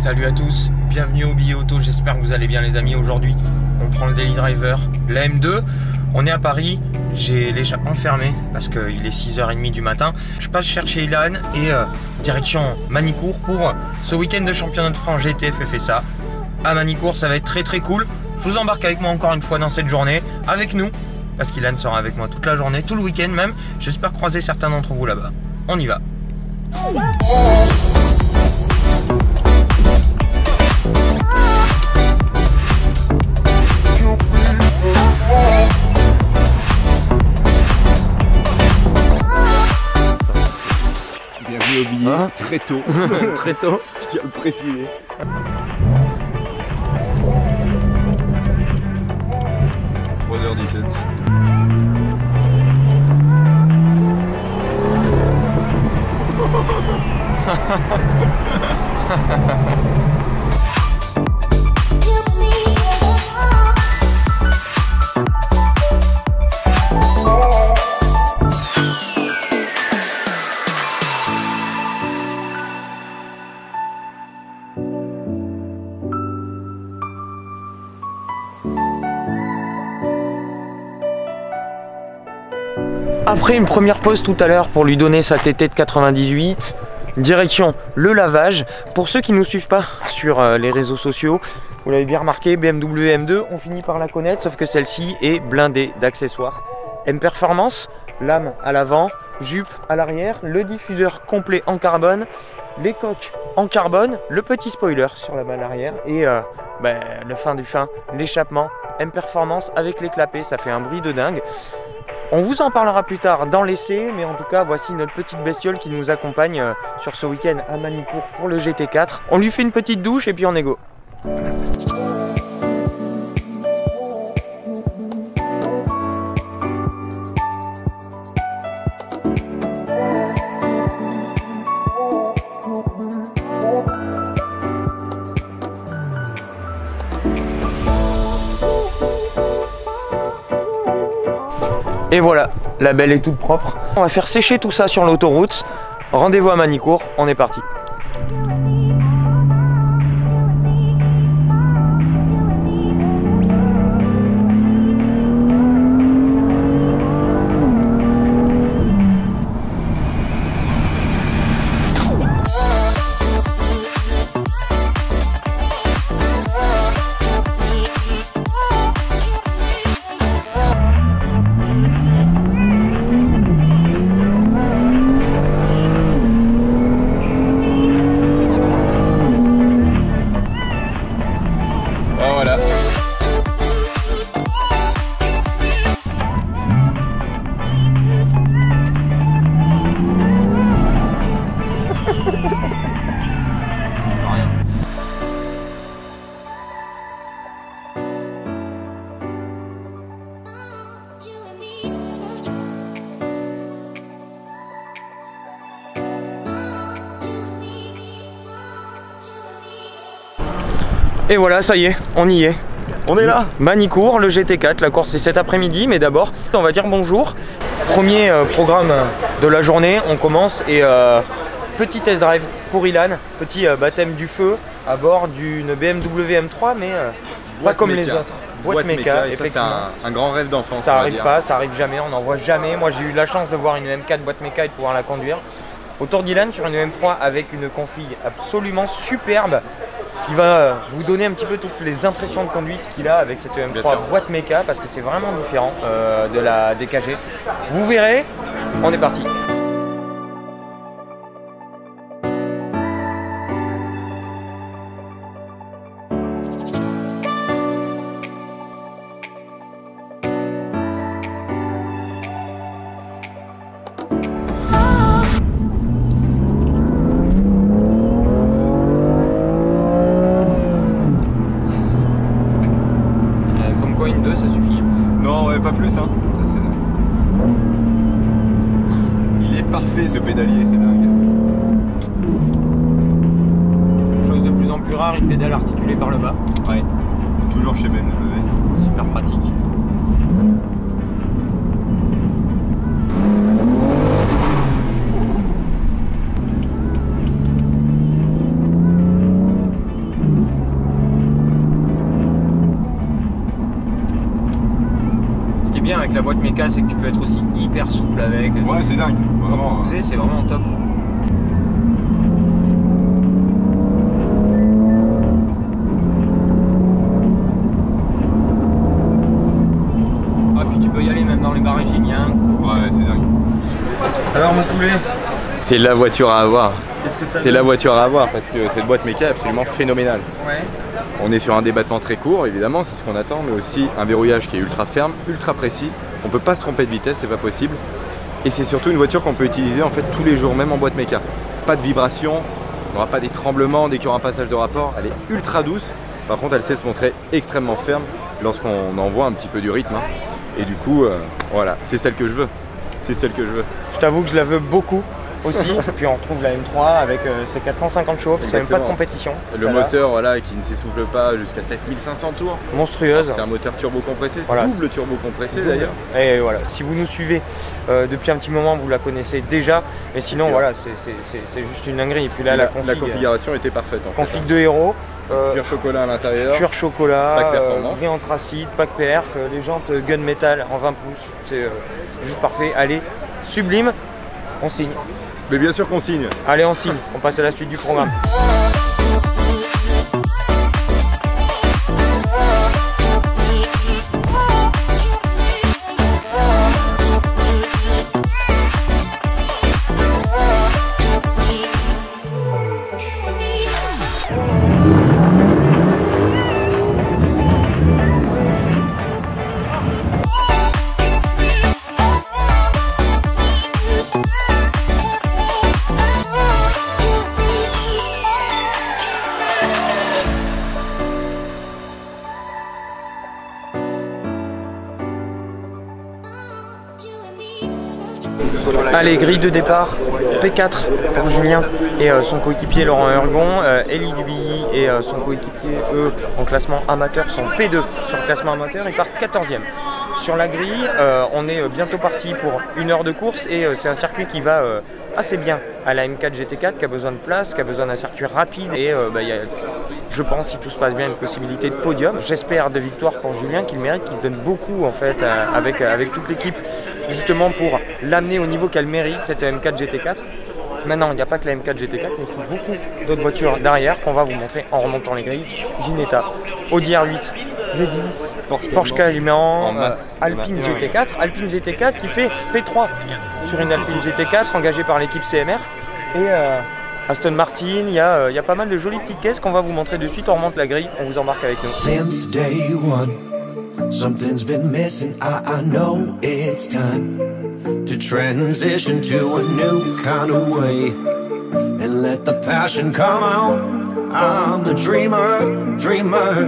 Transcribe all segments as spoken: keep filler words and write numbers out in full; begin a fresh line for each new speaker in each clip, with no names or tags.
Salut à tous, bienvenue au Billet Auto, j'espère que vous allez bien les amis. Aujourd'hui on prend le Daily Driver, la M deux, on est à Paris, j'ai l'échappement fermé parce qu'il est six heures trente du matin. Je passe chercher Ilan et euh, direction Manicourt pour ce week-end de championnat de France G T F F S A. À Manicourt ça va être très très cool, je vous embarque avec moi encore une fois dans cette journée, avec nous, parce qu'Ilan sera avec moi toute la journée, tout le week-end même. J'espère croiser certains d'entre vous là-bas, on y va.
Bienvenue au billet, hein, très tôt.
Très tôt.
Je tiens à le préciser. trois heures dix-sept.
Après une première pause tout à l'heure pour lui donner sa T T de quatre-vingt-dix-huit, direction le lavage. Pour ceux qui ne nous suivent pas sur euh, les réseaux sociaux, vous l'avez bien remarqué, B M W M deux, on finit par la connaître, sauf que celle-ci est blindée d'accessoires. M Performance, lame à l'avant, jupe à l'arrière, le diffuseur complet en carbone, les coques en carbone, le petit spoiler sur la malle arrière et euh, ben, le fin du fin, l'échappement M Performance avec les clapets, ça fait un bruit de dingue. On vous en parlera plus tard dans l'essai, mais en tout cas, voici notre petite bestiole qui nous accompagne sur ce week-end à Manicourt pour le G T quatre. On lui fait une petite douche et puis on est go. Et voilà, la belle est toute propre. On va faire sécher tout ça sur l'autoroute. Rendez-vous à Manicourt, on est parti. Et voilà, ça y est, on y est. On est là. Manicourt, le G T quatre, la course est cet après-midi, mais d'abord, on va dire bonjour. Premier euh, programme de la journée, on commence et euh, petit test drive pour Ilan, petit euh, baptême du feu à bord d'une B M W M trois, mais euh, pas comme les autres.
Boîte méca, et ça c'est un, un grand rêve d'enfance.
Ça arrive pas, ça arrive jamais, on n'en voit jamais. Moi j'ai eu la chance de voir une M quatre boîte méca et de pouvoir la conduire. Autour d'Ilan sur une M trois avec une config absolument superbe. Il va vous donner un petit peu toutes les impressions de conduite qu'il a avec cette M trois boîte méca parce que c'est vraiment différent euh, de la D K G. Vous verrez, on est parti. Ça suffit.
Non, ouais, pas plus, hein. Ça, il est parfait ce pédalier, c'est dingue.
Chose de plus en plus rare, une pédale articulée par le bas.
Ouais, toujours chez B M W.
Super pratique. boîte méca, c'est que tu peux être aussi hyper souple avec.
Ouais, c'est dingue.
Vraiment, cruiser, c'est vraiment top. Ah, puis tu peux y aller même dans les barrages, il y a un coup.
Ouais, c'est dingue.
Alors, mon poulet,
c'est la voiture à avoir.
qu'est-ce que ça
C'est la voiture à avoir parce que cette boîte méca est absolument phénoménale.
Ouais.
On est sur un débattement très court, évidemment, c'est ce qu'on attend, mais aussi un verrouillage qui est ultra ferme, ultra précis. On peut pas se tromper de vitesse, c'est pas possible. Et c'est surtout une voiture qu'on peut utiliser en fait tous les jours, même en boîte méca. Pas de vibration, on n'aura pas des tremblements dès qu'il y aura un passage de rapport. Elle est ultra douce. Par contre, elle sait se montrer extrêmement ferme lorsqu'on envoie un petit peu du rythme. Hein. Et du coup, euh, voilà, c'est celle que je veux. C'est celle que je veux.
Je t'avoue que je la veux beaucoup aussi. Puis on retrouve la M trois avec euh, ses quatre cent cinquante chevaux, c'est même pas de compétition.
Le moteur voilà, qui ne s'essouffle pas jusqu'à sept mille cinq cents tours.
Monstrueuse.
C'est un moteur turbo compressé,
voilà.
Double turbo compressé d'ailleurs.
Et voilà, si vous nous suivez euh, depuis un petit moment, vous la connaissez déjà. Mais sinon, voilà, c'est juste une dinguerie. Et puis là, la,
la,
config,
la configuration était parfaite. En
config
fait,
de héros.
Euh, cuir chocolat à l'intérieur.
Cuir chocolat,
pack performance.
Euh, gris anthracite, pack perf, euh, les jantes gunmetal en vingt pouces. C'est euh, juste parfait. Allez, sublime. On signe.
Mais bien sûr qu'on signe.
Allez, on signe. On passe à la suite du programme. Allez, grille de départ, P quatre pour Julien et euh, son coéquipier Laurent Ergon, euh, Elie Dubilly et euh, son coéquipier, eux, en classement amateur, sont P deux sur le classement amateur, ils partent quatorzième. Sur la grille, euh, on est bientôt parti pour une heure de course et euh, c'est un circuit qui va euh, assez bien à la M quatre G T quatre, qui a besoin de place, qui a besoin d'un circuit rapide et euh, bah, y a, je pense, si tout se passe bien, une possibilité de podium. J'espère de victoire pour Julien, qu'il mérite, qu'il donne beaucoup en fait euh, avec, avec toute l'équipe, justement pour l'amener au niveau qu'elle mérite, cette M quatre G T quatre. Maintenant, il n'y a pas que la M quatre G T quatre, mais aussi beaucoup d'autres voitures derrière qu'on va vous montrer en remontant les grilles. Ginetta, Audi R huit, V dix, Porsche, Porsche Cayman, euh, Alpine G T quatre, Alpine G T quatre qui fait P trois sur une Alpine G T quatre engagée par l'équipe C M R. Et euh, Aston Martin, il y, euh, y a pas mal de jolies petites caisses qu'on va vous montrer de suite. On remonte la grille, on vous embarque avec nous.
Since day one, something's been missing. I, I know it's time to transition to a new kind of way and let the passion come out. I'm a dreamer, dreamer.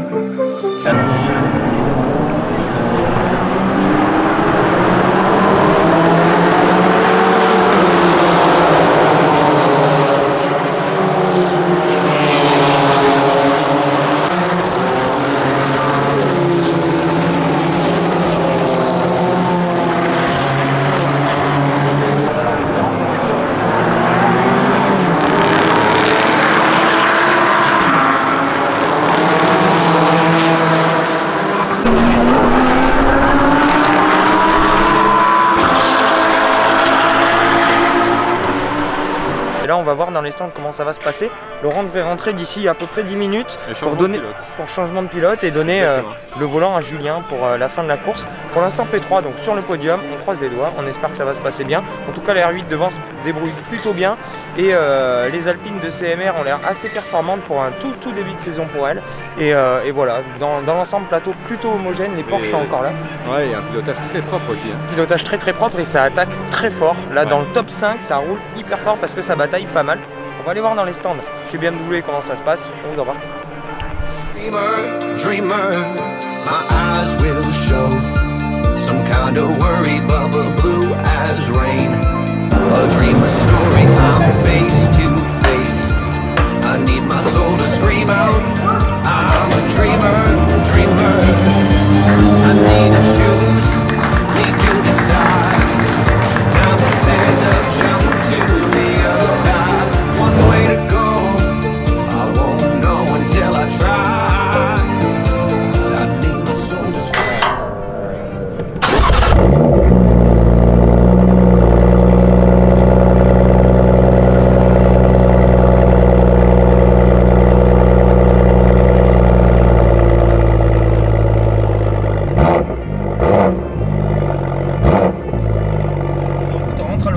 Et là on va voir dans les stands comment ça va se passer. Laurent devrait rentrer d'ici à peu près dix minutes pour, donner, pour changement de pilote et donner euh, le volant à Julien pour euh, la fin de la course. Pour l'instant P trois, donc sur le podium, on croise les doigts, on espère que ça va se passer bien. En tout cas la R huit devant se débrouille plutôt bien et euh, les Alpines de C M R ont l'air assez performantes pour un tout tout début de saison pour elles. Et, euh, et voilà, dans, dans l'ensemble plateau plutôt homogène, les Porsche sont encore là.
Ouais, il y a un pilotage très propre aussi. Hein.
Pilotage très très propre et ça attaque très fort. Là ouais. Dans le top cinq, ça roule hyper fort parce que ça bataille pas mal. On va aller voir dans les stands chez B M W comment ça se passe, on vous embarque.
Dreamer, dreamer, my eyes will show some kind of worry, bubble blue as rain. A dreamer story, I'm face to face. I need my soul to scream out. I'm a dreamer, dreamer. I need to choose, need to decide. Time to stand up, jump to the other side. One way to go, I won't know until I try. I need my soul to scream.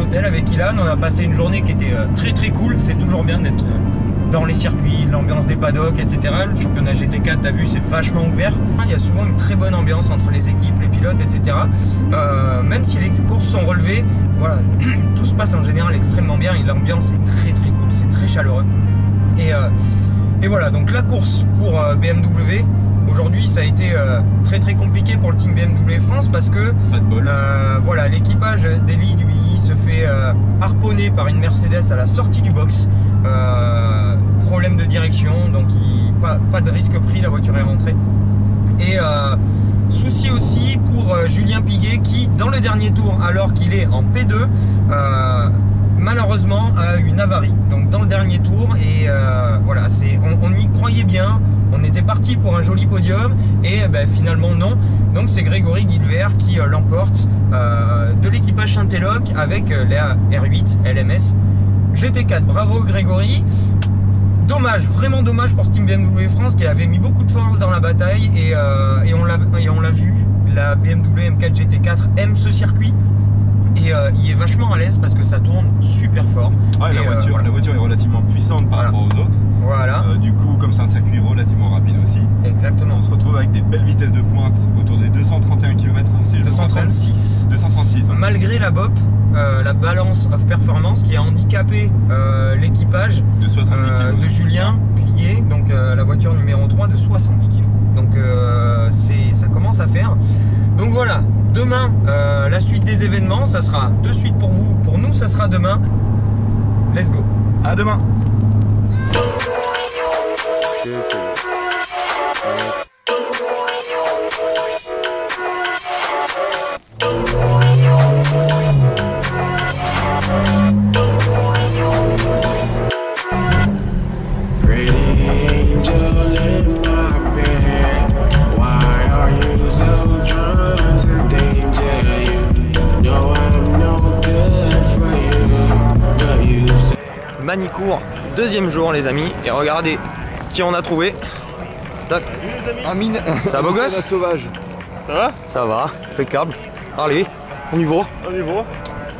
l'hôtel avec Ilan. On a passé une journée qui était euh, très très cool. C'est toujours bien d'être euh, dans les circuits, l'ambiance des paddocks, et cetera. Le championnat G T quatre, t'as vu, c'est vachement ouvert. Il y a souvent une très bonne ambiance entre les équipes, les pilotes, et cetera. Euh, même si les courses sont relevées, voilà, tout se passe en général extrêmement bien et l'ambiance est très très cool, c'est très chaleureux. Et, euh, et voilà, donc la course pour euh, B M W. Aujourd'hui, ça a été euh, très très compliqué pour le team B M W France parce que euh, voilà, l'équipage d'Eli lui se fait euh, harponner par une Mercedes à la sortie du box. Euh, problème de direction, donc il, pas, pas de risque pris, la voiture est rentrée. Et euh, souci aussi pour euh, Julien Piguet qui, dans le dernier tour, alors qu'il est en P deux, euh, malheureusement a eu une avarie. Donc dans le dernier tour, et euh, voilà, c'est, on, on y croyait bien. On était parti pour un joli podium et ben, finalement non. Donc c'est Grégory Guilbert qui euh, l'emporte euh, de l'équipage Saint-Éloque avec euh, la R huit L M S G T quatre. Bravo Grégory. Dommage, vraiment dommage pour ce team B M W France qui avait mis beaucoup de force dans la bataille et, euh, et on l'a vu, la B M W M quatre G T quatre aime ce circuit. Et euh, il est vachement à l'aise parce que ça tourne super fort.
Ah, et la,
et
voiture,
euh, voilà.
la voiture est relativement puissante par
voilà.
rapport aux autres.
Voilà.
Euh, du coup, comme c'est un circuit relativement rapide aussi.
Exactement.
On se retrouve avec des belles vitesses de pointe autour des deux cent trente et un kilomètres heure. Si
deux cent trente-six.
deux cent trente-six. Ouais.
Malgré la B O P, euh, la balance of performance qui a handicapé euh, l'équipage
de,
euh, de Julien Piguet, donc euh, la voiture numéro trois de soixante-dix kilos. Donc euh, ça commence à faire. Donc voilà, demain, euh, la suite des événements, ça sera de suite pour vous, pour nous, ça sera demain. Let's go.
À demain.
Manicourt, deuxième jour les amis, et regardez qui on a trouvé. Tac.
Un mine.
Ça va beau gosse?
Sauvage.
Ça va? Ça va, impeccable. Allez, on y va.
On y va.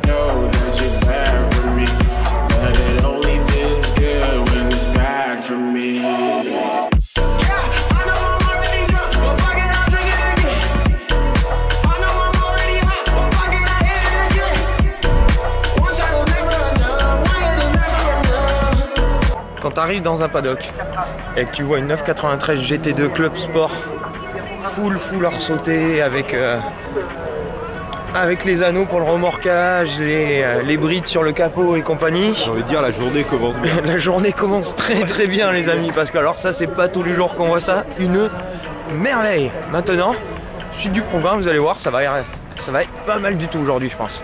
Quand tu arrives dans un paddock et que tu vois une neuf quatre-vingt-treize G T deux Club Sport full full hors sauté avec, euh, avec les anneaux pour le remorquage, les, euh, les brides sur le capot et compagnie.
J'ai envie de dire la journée commence bien.
La journée commence très très bien les amis, parce que alors ça c'est pas tous les jours qu'on voit ça, une merveille. Maintenant, suite du programme, vous allez voir, ça va, ça va être pas mal du tout aujourd'hui je pense.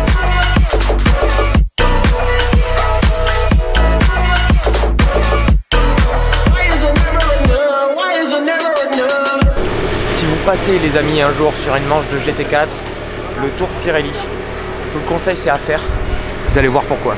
Si vous passez les amis un jour sur une manche de G T quatre, le Tour Pirelli, je vous le conseille, c'est à faire. Vous allez voir pourquoi.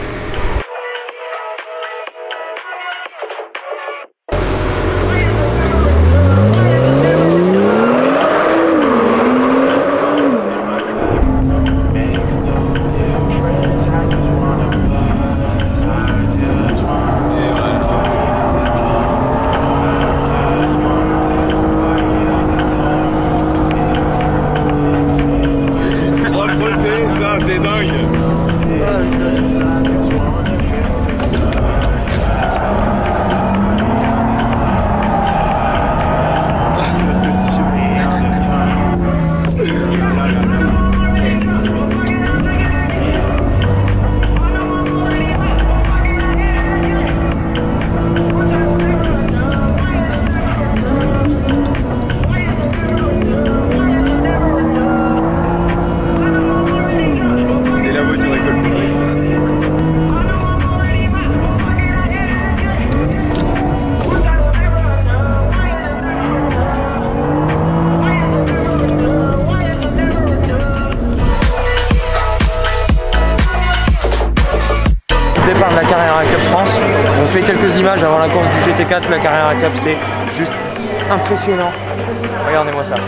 Départ de la Carrera Cup France. On fait quelques images avant la course du G T quatre. La Carrera Cup, c'est juste impressionnant. Regardez-moi ça.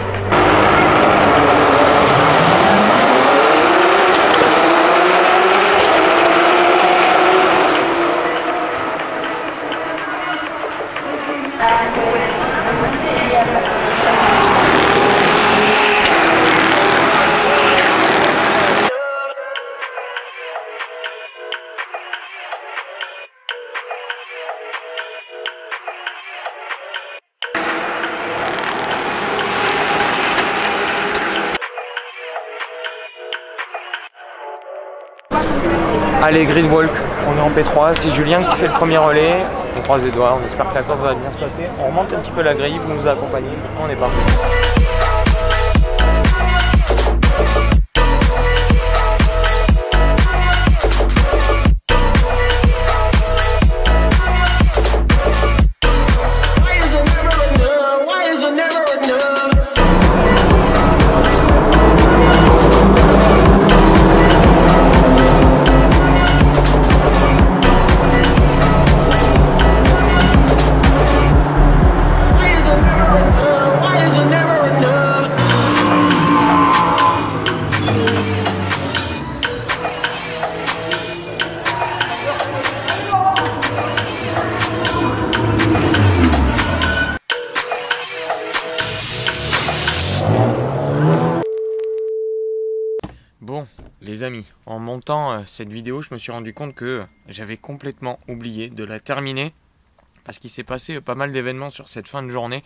Allez, Gridwalk, on est en P trois, c'est Julien qui fait le premier relais. On croise les doigts, on espère que la course va bien se passer. On remonte un petit peu la grille, vous nous accompagnez, on est parti. Bon, les amis, en montant euh, cette vidéo, je me suis rendu compte que j'avais complètement oublié de la terminer parce qu'il s'est passé euh, pas mal d'événements sur cette fin de journée.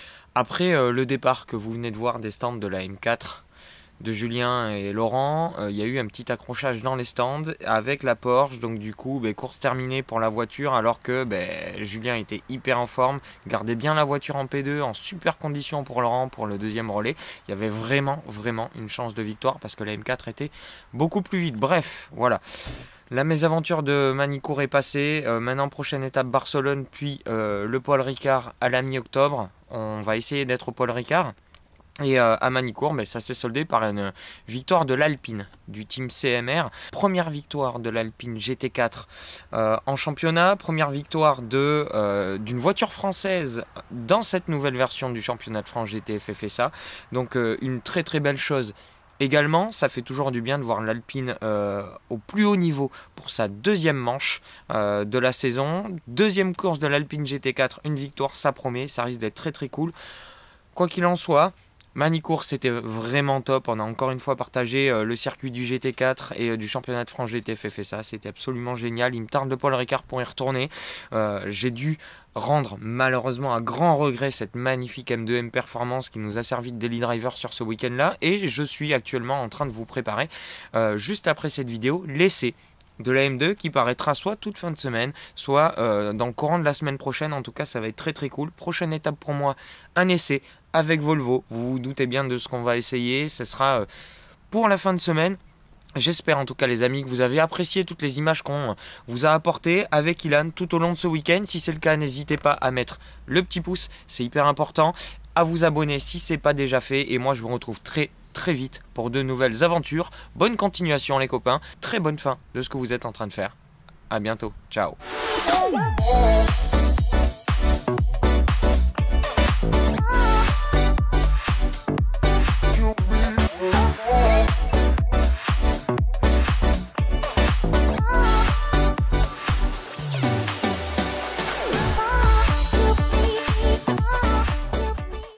Après euh, le départ que vous venez de voir des stands de la M quatre de Julien et Laurent, il euh, y a eu un petit accrochage dans les stands avec la Porsche, donc du coup bah, course terminée pour la voiture alors que bah, Julien était hyper en forme, gardait bien la voiture en P deux, en super condition pour Laurent pour le deuxième relais. Il y avait vraiment vraiment une chance de victoire parce que la M quatre était beaucoup plus vite. Bref, voilà. La mésaventure de Manicourt est passée, euh, maintenant prochaine étape Barcelone puis euh, le Paul Ricard à la mi-octobre. On va essayer d'être au Paul Ricard. Et euh, à Manicourt, ben, ça s'est soldé par une victoire de l'Alpine, du team C M R. Première victoire de l'Alpine G T quatre euh, en championnat. Première victoire de, euh, d'une voiture française dans cette nouvelle version du championnat de France G T F F S A. Donc euh, une très très belle chose. Également, ça fait toujours du bien de voir l'Alpine euh, au plus haut niveau pour sa deuxième manche euh, de la saison. Deuxième course de l'Alpine G T quatre, une victoire, ça promet, ça risque d'être très très cool. Quoi qu'il en soit, Manicourt c'était vraiment top, on a encore une fois partagé euh, le circuit du G T quatre et euh, du championnat de France G T F F S A, c'était absolument génial, il me tarde de Paul Ricard pour y retourner, euh, j'ai dû rendre malheureusement à grand regret cette magnifique M deux M Performance qui nous a servi de daily driver sur ce week-end là, et je suis actuellement en train de vous préparer, euh, juste après cette vidéo, l'essai de la M deux qui paraîtra soit toute fin de semaine, soit euh, dans le courant de la semaine prochaine. En tout cas, ça va être très très cool. Prochaine étape pour moi, un essai avec Volvo. Vous vous doutez bien de ce qu'on va essayer. Ce sera euh, pour la fin de semaine. J'espère en tout cas les amis que vous avez apprécié toutes les images qu'on vous a apportées avec Ilan tout au long de ce week-end. Si c'est le cas, n'hésitez pas à mettre le petit pouce, c'est hyper important. À vous abonner si ce n'est pas déjà fait. Et moi, je vous retrouve très très vite pour de nouvelles aventures. Bonne continuation les copains, très bonne fin de ce que vous êtes en train de faire. À bientôt, ciao.